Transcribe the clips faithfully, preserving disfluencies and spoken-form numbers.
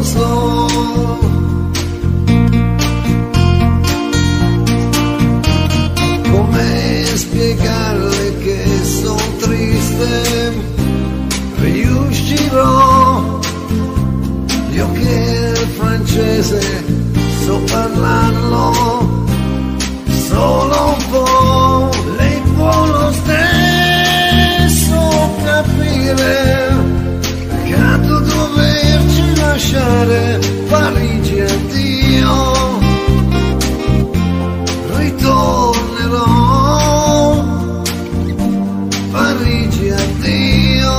non so. Come spiegarle che sono triste, riuscirò. Io che il francese so parlarlo solo un po', lei può lo stesso capire che ha dovuto doverci lasciare. Parigi, addio, ritornerò. Parigi, addio,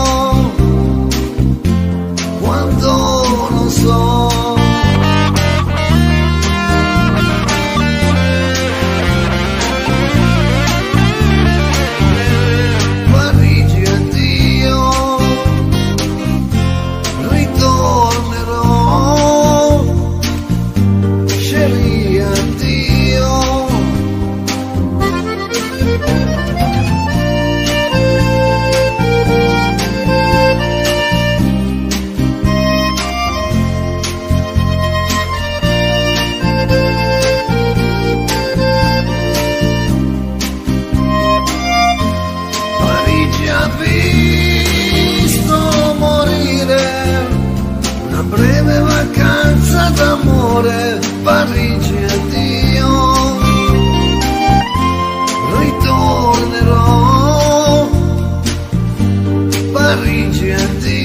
quando non so. Parigi, addio, ritornerò. Chérie, addio. Parigi ha visto morire una breve vacanza d'amore. Parigi, addio, ritornerò. Parigi, addio.